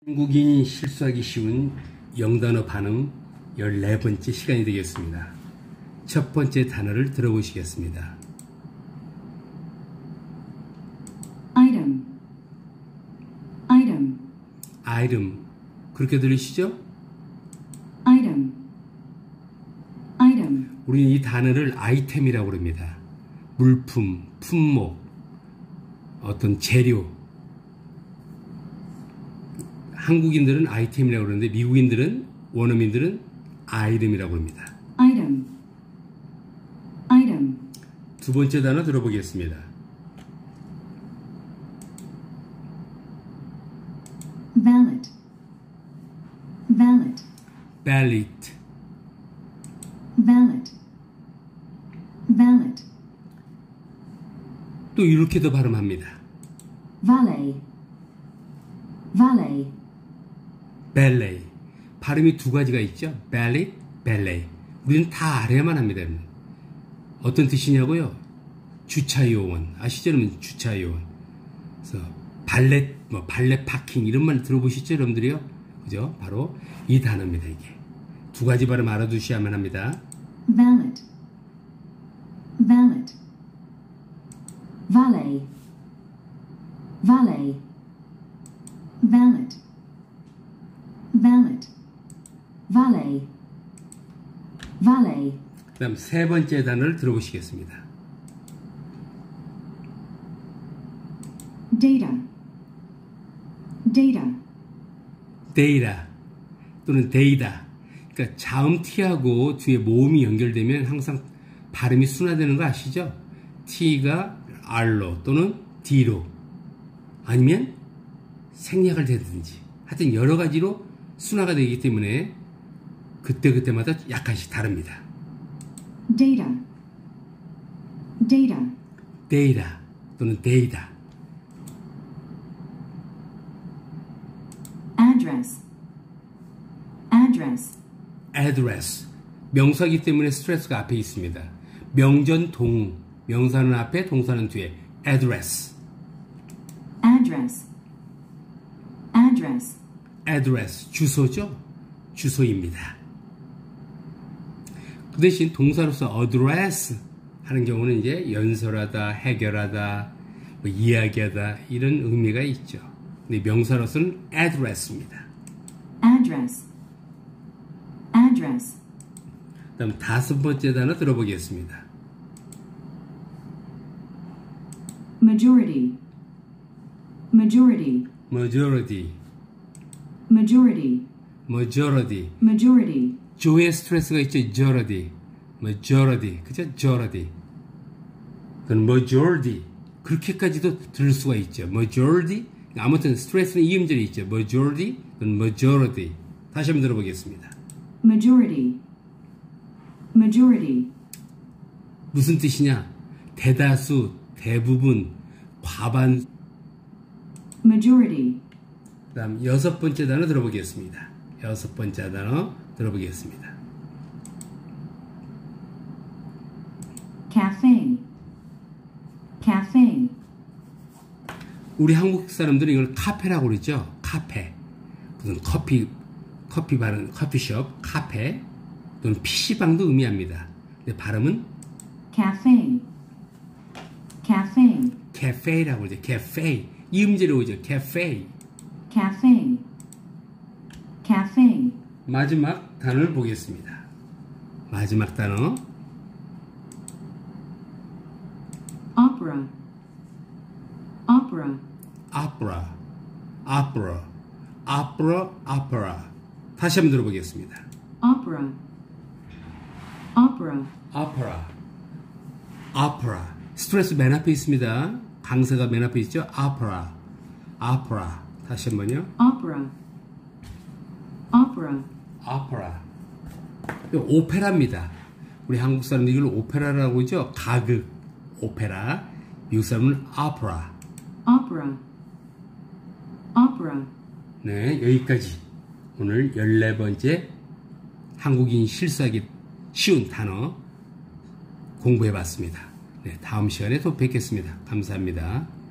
한국인이 실수하기 쉬운 영단어 발음 14번째 시간이 되겠습니다. 첫 번째 단어를 들어보시겠습니다. item, item, item. 그렇게 들리시죠? item, item, 우리는 이 단어를 아이템이라고 합니다. 물품, 품목, 어떤 재료. 한국인들은 아이템이라고 그러는데 미국인들은, 원어민들은 아이템이라고 합니다. item, item, 두 번째 단어 들어보겠습니다. valid, valid, ballot. valid, valid, 또 이렇게도 발음합니다. valet, valet, ballet. 발음이 두 가지가 있죠. ballet, ballet. 우리는 다 알아야만 합니다. 어떤 뜻이냐고요? 주차요원. 아시죠? 여러분? 주차요원. 그래서 발렛, 발렛 파킹 이런 말 들어보시죠? 여러분들이요? 그죠? 바로 이 단어입니다. 이게. 두 가지 발음 알아두셔야만 합니다. valid, valid, valet, valet, valid, valid, valet, valet, 그 다음 세 번째 단어를 들어보시겠습니다. data, data, data 또는 data. 그러니까 자음 t하고 뒤에 모음이 연결되면 항상 발음이 순화되는 거 아시죠? t가 r로 또는 d로 아니면 생략을 되든지 하여튼 여러 가지로 순화가 되기 때문에 그때그때마다 약간씩 다릅니다. data, data, data 또는 data. address, address, address. 명사이기 때문에 스트레스가 앞에 있습니다. 명전 동, 명사는 앞에, 동사는 뒤에. address, address, address, address. 주소죠? 주소입니다. 그 대신 동사로서 address 하는 경우는 이제 연설하다, 해결하다, 이야기하다 이런 의미가 있죠. 근데 명사로서는 address입니다. address, address, 다음 다섯 번째 단어 들어보겠습니다. majority, majority, majority, majority, majority. majority, 조의 스트레스가 있죠. majority, majority, 그죠? majority. 그건 majority. 그렇게까지도 들을 수가 있죠. majority. 아무튼 스트레스는 이 음절이 있죠. majority, 그건 majority. 다시 한번 들어보겠습니다. majority, majority, 무슨 뜻이냐? 대다수, 대부분, 과반. majority, 그 다음 여섯 번째 단어 들어보겠습니다. 여섯 번째 단어 들어보겠습니다. cafe, cafe, 우리 한국 사람들은 이걸 카페라고 그러죠. 카페. 무슨 커피 발음, 커피숍, 카페 또는 PC방도 의미합니다. 근데 발음은 cafe, cafe, ca페라고 그러죠. cafe. 이 음절이 오죠. cafe. cafe, cafe, 마지막 단어를 보겠습니다. 마지막 단어. opera, opera, opera, opera, opera, opera. 다시 한번 들어보겠습니다. opera, opera, opera, opera. 스트레스 맨 앞에 있습니다. 강세가 맨 앞에 있죠. opera, opera. 다시 한번요. opera, opera, opera. 오페라입니다. 우리 한국 사람들이 이걸 오페라라고 하죠. 가극, 오페라. 미국 사람은 opera. opera, opera. 네, 여기까지 오늘 14번째 한국인 실수하기 쉬운 단어 공부해봤습니다. 네, 다음 시간에 또 뵙겠습니다. 감사합니다.